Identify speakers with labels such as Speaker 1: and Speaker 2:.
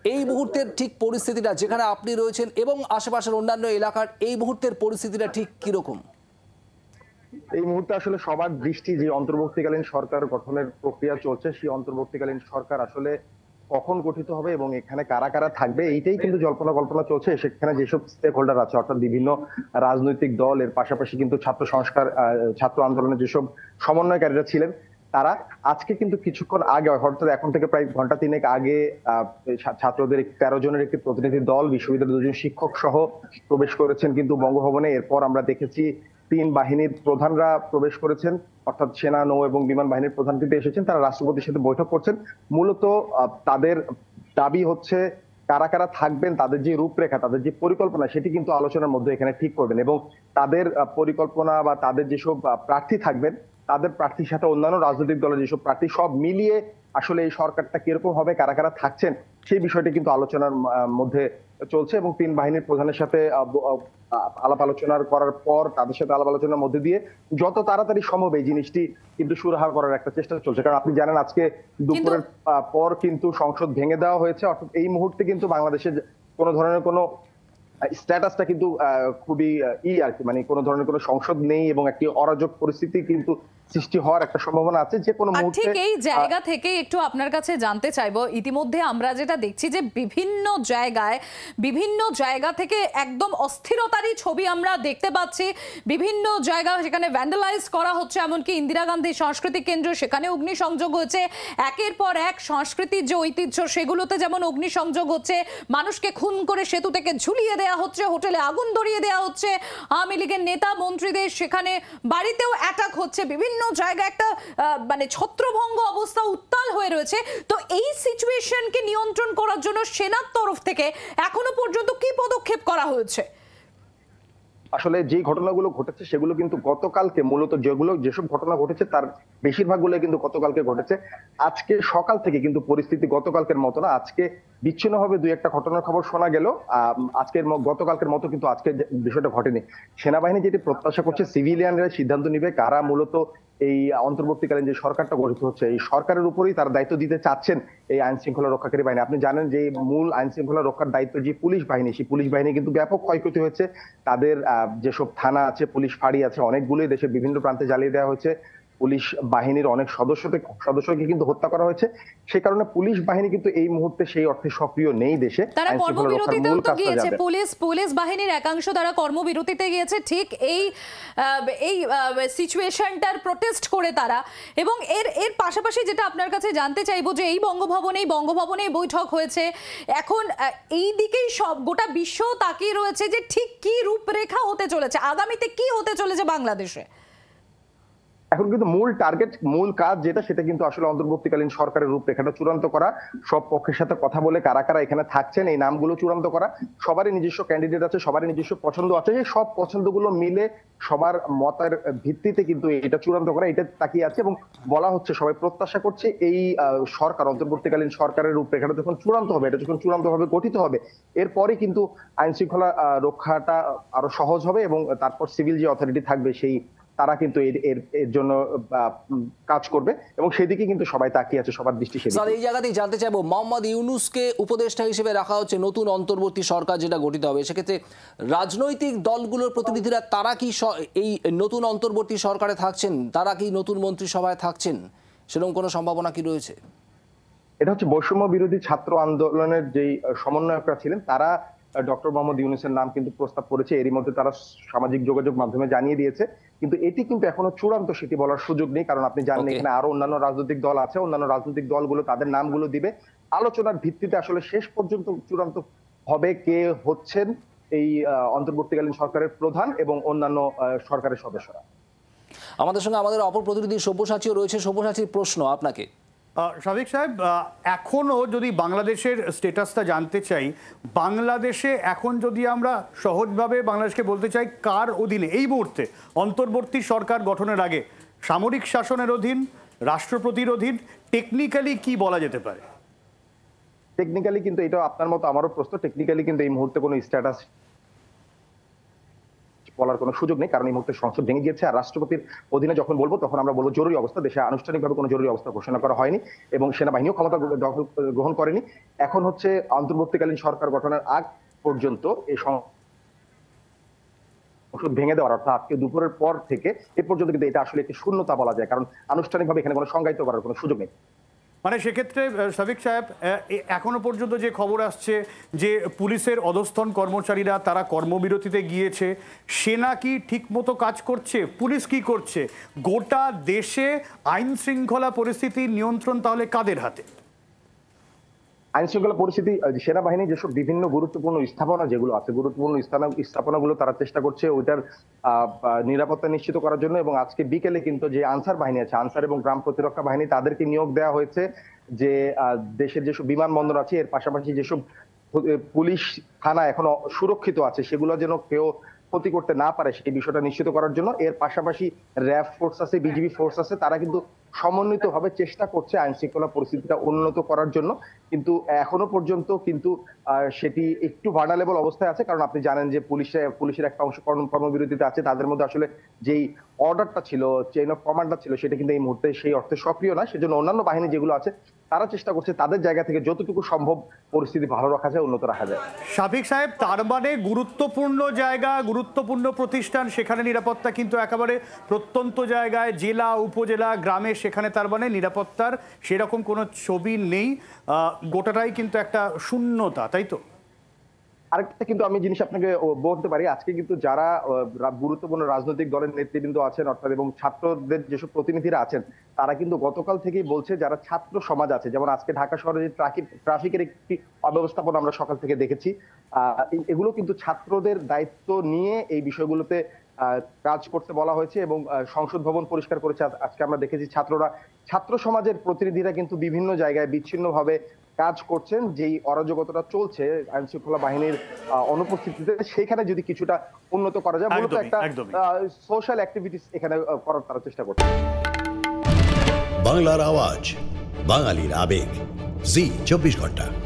Speaker 1: এই মুহূর্তের ঠিক পরিস্থিতিটা যেখানে আপনি রয়েছেন এবং আশেপাশের অন্যান্য এলাকার এই মুহূর্তের পরিস্থিতিটা ঠিক কিরকম?
Speaker 2: এই মুহূর্তে আসলে সবার দৃষ্টি যে অন্তর্বর্তীকালীন সরকার গঠনের প্রক্রিয়া চলছে, সেই অন্তর্বর্তীকালীন সরকার আসলে কখন গঠিত হবে এবং এখানে কারা কারা থাকবে এইটাই কিন্তু জল্পনা কল্পনা চলছে। সেখানে যেসব স্টেক হোল্ডার আছে অর্থাৎ বিভিন্ন রাজনৈতিক দল, এর পাশাপাশি কিন্তু ছাত্র আন্দোলনের যেসব সমন্বয়কারীরা ছিলেন, তারা আজকে কিন্তু কিছুক্ষণ আগে অর্থাৎ এখন থেকে প্রায় ঘন্টা তিনেক আগে ছাত্রদের 13 জনের একটি প্রতিনিধি দল বিশ্ববিদ্যালয়ের 2 জন শিক্ষক সহ প্রবেশ করেছেন কিন্তু বঙ্গভবনে। এরপর আমরা দেখেছি 3 বাহিনীর প্রধানরা প্রবেশ করেছেন, অর্থাৎ সেনা, নৌ এবং বিমান বাহিনীর প্রধান কিন্তু এসেছেন। তারা রাষ্ট্রপতির সাথে বৈঠক করছেন। মূলত তাদের দাবি হচ্ছে কারা কারা থাকবেন, তাদের যে রূপরেখা, তাদের যে পরিকল্পনা, সেটি কিন্তু আলোচনার মধ্যে এখানে ঠিক করবেন এবং তাদের পরিকল্পনা বা তাদের যেসব প্রার্থী থাকবেন, তাদের প্রার্থীর সাথে অন্যান্য রাজনৈতিক দলের যেসব প্রার্থী, সব মিলিয়ে আসলে এই সরকারটা কিরকম হবে, কারা কারা থাকছেন, সেই বিষয়টি কিন্তু আলোচনার মধ্যে চলছে এবং 3 বাহিনীর প্রধানের সাথে আলাপ আলোচনা করার পর তাদের সাথে আলাপ আলোচনার মধ্যে দিয়ে যত তাড়াতাড়ি সম্ভব এই জিনিসটি কিন্তু সুরাহা করার একটা চেষ্টা চলছে। কারণ আপনি জানেন আজকে দুপুরের পর কিন্তু সংসদ ভেঙে দেওয়া হয়েছে। অর্থাৎ এই মুহূর্তে কিন্তু বাংলাদেশে কোনো ধরনের কোনো স্ট্যাটাসটা কিন্তু খুবই আর কি, মানে কোনো ধরনের কোনো সংসদ নেই এবং একটি অরাজক পরিস্থিতি কিন্তু সৃষ্টি হওয়ার একটা সম্ভাবনা আছে যে কোনো মুহূর্তে।
Speaker 3: ঠিক এই জায়গা থেকে একটু আপনার কাছে জানতে চাইবো, ইতিমধ্যে আমরা যেটা দেখছি যে বিভিন্ন জায়গা থেকে একদম অস্থিরতারই ছবি আমরা দেখতে পাচ্ছি। বিভিন্ন জায়গা সেখানে ভ্যান্ডালাইজ করা হচ্ছে, এমনকি ইন্দিরা গান্ধী সাংস্কৃতিক কেন্দ্র, সেখানে অগ্নিসংযোগ হয়েছে। একের পর এক সংস্কৃতির যে ঐতিহ্য সেগুলোতে যেমন অগ্নিসংযোগ হচ্ছে, মানুষকে খুন করে সেতু থেকে ঝুলিয়ে দেওয়া হচ্ছে, হোটেলে আগুন ধরিয়ে দেওয়া হচ্ছে, আওয়ামী লীগের নেতা মন্ত্রীদের সেখানে বাড়িতেও অ্যাটাক হচ্ছে, বিভিন্ন জায়গায় একটা মানে ছত্রভঙ্গ অবস্থা উত্তাল হয়ে রয়েছে। তো এই সিচুয়েশনকে নিয়ন্ত্রণ করার জন্য সেনার তরফ থেকে এখনো পর্যন্ত কি পদক্ষেপ করা হয়েছে?
Speaker 2: আসলে যে ঘটনাগুলো ঘটেছে সেগুলো কিন্তু গতকালকে, মূলত যেসব ঘটনা ঘটেছে তার বেশিরভাগগুলো কিন্তু গতকালকে ঘটেছে। আজকে সকাল থেকে কিন্তু পরিস্থিতি গতকালকের মতো না। আজকে বিচ্ছিন্নভাবে 2-1টা ঘটনার খবর শোনা গেল। গতকালকের মতো কিন্তু আজকে বিষয়টা ঘটেনি। সেনাবাহিনী যেটি প্রত্যাশা করছে, সিভিলিয়ানরা সিদ্ধান্ত নিবে কারা মূলত এই অন্তর্বর্তীকালীন যে সরকারটা গঠিত হচ্ছে, এই সরকারের উপরেই তারা দায়িত্ব দিতে চাচ্ছেন এই আইন শৃঙ্খলা রক্ষাকারী বাহিনী। আপনি জানেন যে মূল আইন শৃঙ্খলা রক্ষার দায়িত্ব যে পুলিশ বাহিনী, সেই পুলিশ বাহিনী কিন্তু ব্যাপক ক্ষয়ক্ষতি হয়েছে। তাদের যেসব থানা আছে, পুলিশ ফাঁড়ি আছে, অনেকগুলোই দেশের বিভিন্ন প্রান্তে জ্বালিয়ে দেওয়া হয়েছে। পুলিশ বাহিনীর অনেক সদস্যকে কিন্তু হত্যা করা হয়েছে। সে কারণে পুলিশ বাহিনী কিন্তু এই মুহূর্তে সেই অর্থে সক্রিয় নেই দেশে।
Speaker 3: তারা কর্মবিরতিতেও তো গিয়েছে, পুলিশ বাহিনীর একাংশ তারা কর্মবিরতিতে গিয়েছে ঠিক এই সিচুয়েশনটার প্রোটেস্ট করে তারা। এবং এর পাশাপাশি যেটা আপনার কাছে জানতে চাইবো যে এই বঙ্গভবনেই বৈঠক হয়েছে, এখন এই দিকেই সব গোটা বিশ্ব তাকিয়ে রয়েছে যে ঠিক কি রূপরেখা হতে চলেছে, আগামীতে কি হতে চলেছে বাংলাদেশে।
Speaker 2: এখন কিন্তু মূল টার্গেট, মূল কাজ যেটা, সেটা কিন্তু আসলে অন্তর্বর্তীকালীন সরকারের রূপরেখাটা চূড়ান্ত করা, সব পক্ষের সাথে কথা বলে কারা কারা এখানে থাকছেন এই নামগুলো চূড়ান্ত করা। সবারই নিজস্ব ক্যান্ডিডেট আছে, সবারই নিজস্ব পছন্দ আছে, সেই সব পছন্দগুলো মিলে সবার মতের ভিত্তিতে কিন্তু এটা চূড়ান্ত করা, এটা তাকিয়ে আছে। এবং বলা হচ্ছে, সবাই প্রত্যাশা করছে এই সরকার, অন্তর্বর্তীকালীন সরকারের রূপরেখাটা যখন চূড়ান্ত হবে, এটা যখন চূড়ান্তভাবে গঠিত হবে, এরপরে কিন্তু আইন শৃঙ্খলা রক্ষাটা আরো সহজ হবে এবং তারপর সিভিল যে অথরিটি থাকবে সেই তারা কিন্তু এর জন্য কাজ করবে এবং সেদিকে কিন্তু সবাই তাকিয়ে আছে, সবার দৃষ্টি সেদিকে।
Speaker 1: এই জায়গাতেই জানতে চাইবো, মোহাম্মদ ইউনূসকে উপদেষ্টা হিসেবে রাখা হচ্ছে, নতুন অন্তর্বর্তী সরকার যেটা গঠিত হবে, সেক্ষেত্রে রাজনৈতিক দলগুলোর প্রতিনিধিরা তারা কি এই নতুন অন্তর্বর্তী সরকারে থাকছেন, তারা কি নতুন মন্ত্রিসভায় থাকছেন, সেরকম কোনো সম্ভাবনা কি রয়েছে?
Speaker 2: এটা হচ্ছে বৈষম্য বিরোধী ছাত্র আন্দোলনের যেই সমন্বয়করা ছিলেন, তারা ডক্টর মোহাম্মদ ইউনূসের নাম কিন্তু প্রস্তাব করেছে। এরই মধ্যে তারা সামাজিক যোগাযোগ মাধ্যমে জানিয়ে দিয়েছে, কিন্তু এটি কিন্তু এখনো চূড়ান্ত সেটি বলার সুযোগ নেই। কারণ আপনি জানেন এখানে আরো অন্যান্য রাজনৈতিক দল আছে, অন্যান্য রাজনৈতিক দলগুলো তাদের নামগুলো দিবে। আলোচনার ভিত্তিতে আসলে শেষ পর্যন্ত চূড়ান্ত হবে কে হচ্ছেন এই অন্তর্বর্তীকালীন সরকারের প্রধান এবং অন্যান্য সরকারের সদস্যরা।
Speaker 1: আমাদের সঙ্গে আমাদের অপর প্রতিনিধি সব্যসাচীও রয়েছে। সব্যসাচীর প্রশ্ন আপনাকে।
Speaker 4: শাফিক সাহেব, এখনও যদি বাংলাদেশের স্ট্যাটাসটা জানতে চাই, বাংলাদেশে এখন যদি আমরা সহজভাবে বাংলাদেশকে বলতে চাই কার অধীনে এই মুহূর্তে অন্তর্বর্তী সরকার গঠনের আগে, সামরিক শাসনের অধীন, রাষ্ট্রপতির অধীন, টেকনিক্যালি কি বলা যেতে পারে?
Speaker 2: টেকনিক্যালি কিন্তু এটা আপনার মতো আমারও প্রশ্ন, টেকনিক্যালি কিন্তু এই মুহূর্তে কোনো স্ট্যাটাস বলার কোনো সুযোগ নেই, কারণ এই মুহূর্তে সংসদ ভেঙে গিয়েছে। আর রাষ্ট্রপতির অধীনে যখন বলবো তখন আমরা বলবো জরুরি অবস্থা। দেশে আনুষ্ঠানিকভাবে কোনো জরুরি অবস্থা ঘোষণা করা হয়নি এবং সেনাবাহিনীও ক্ষমতা গ্রহণ করেনি। এখন হচ্ছে অন্তর্বর্তীকালীন সরকার গঠনের আগ পর্যন্ত এই সংসদ ভেঙে দেওয়ার, অর্থাৎ আজকে দুপুরের পর থেকে এ পর্যন্ত কিন্তু এটা আসলে একটি শূন্যতা বলা যায়, কারণ আনুষ্ঠানিকভাবে এখানে কোনো সংজ্ঞায়িত করার কোনো সুযোগ নেই।
Speaker 4: মানে সেক্ষেত্রে শফিক সাহেব, এখনো পর্যন্ত যে খবর আসছে যে পুলিশের অধস্তন কর্মচারীরা তারা কর্মবিরতিতে গিয়েছে, সেনা কি ঠিকমতো কাজ করছে, পুলিশ কি করছে, গোটা দেশে আইন শৃঙ্খলা পরিস্থিতির নিয়ন্ত্রণ তাহলে কাদের হাতে?
Speaker 2: আইন শৃঙ্খলা পরিস্থিতি, সেনাবাহিনী যেসব বিভিন্ন গুরুত্বপূর্ণ স্থাপনা যেগুলো আছে, গুরুত্বপূর্ণ স্থাপনাগুলো তারা চেষ্টা করছে ওইটার নিরাপত্তা নিশ্চিত করার জন্য। এবং আজকে বিকেলে কিন্তু যে আনসার বাহিনী আছে, আনসার এবং গ্রাম প্রতিরক্ষা বাহিনী, তাদেরকে নিয়োগ দেওয়া হয়েছে যে দেশের যেসব বিমানবন্দর আছে এর পাশাপাশি যেসব পুলিশ থানা এখনো সুরক্ষিত আছে সেগুলো যেন কেউ ক্ষতি করতে না পারে সেই বিষয়টা নিশ্চিত করার জন্য। এর পাশাপাশি র্যাব ফোর্স আছে, বিজিবি ফোর্স আছে, তারা কিন্তু সমন্বিতভাবে চেষ্টা করছে আইন শৃঙ্খলা পরিস্থিতিটা উন্নত করার জন্য। কিন্তু এখনো পর্যন্ত কিন্তু সেটি একটু ভার্নারেবল অবস্থায় আছে, কারণ আপনি জানেন যে পুলিশের একটা অংশ কর্মবিরতিতে আছে। তাদের মধ্যে আসলে যেই অর্ডারটা ছিল, চেইন অফ কমান্ডটা ছিল, সেটা কিন্তু এই মুহূর্তে সেই অর্থে সক্রিয় না। সেজন্য অন্যান্য বাহিনী যেগুলো আছে তারা চেষ্টা করছে তাদের জায়গা থেকে যতটুকু সম্ভব পরিস্থিতি ভালো রাখা যায়, উন্নত রাখা যায়।
Speaker 4: শফিক সাহেব, তার মানে গুরুত্বপূর্ণ জায়গা, গুরুত্বপূর্ণ প্রতিষ্ঠান, সেখানে নিরাপত্তা কিন্তু একেবারে প্রত্যন্ত জায়গায়, জেলা, উপজেলা, গ্রামে, সেখানে তার মানে নিরাপত্তার সেরকম কোনো ছবি নেই, গোটাটাই কিন্তু একটা শূন্যতা, তাই তো?
Speaker 2: আরেকটা কিন্তু আমি জিনিস আপনাকে বলতে পারি, আজকে কিন্তু যারা গুরুত্বপূর্ণ রাজনৈতিক দলের নেতৃবৃন্দ আছেন অর্থাৎ এবং ছাত্রদের যেসব প্রতিনিধিরা আছেন, তারা কিন্তু গতকাল থেকেই বলছে যারা ছাত্র সমাজ আছে, যেমন আজকে ঢাকা শহরে যে ট্রাফিকের একটি অব্যবস্থাপনা আমরা সকাল থেকে দেখেছি, এগুলো কিন্তু ছাত্রদের দায়িত্ব নিয়ে এই বিষয়গুলোতে কাজ করতে বলা হয়েছে এবং সংসদ ভবন পরিষ্কার করেছে। আজকে আমরা দেখেছি ছাত্র সমাজের প্রতিনিধিরা কিন্তু বিভিন্ন জায়গায় বিচ্ছিন্নভাবে কাজ করছেন। যেই অরাজকতাটা চলছে আইন শৃঙ্খলা বাহিনীর অনুপস্থিতিতে, সেখানে যদি কিছুটা উন্নত করা যায়, মূলত একটা সোশ্যাল অ্যাক্টিভিটিস এখানে করার তারা চেষ্টা করছে।
Speaker 5: বাংলার আওয়াজ, বাঙালির আবেগ, জি 24 ঘন্টা।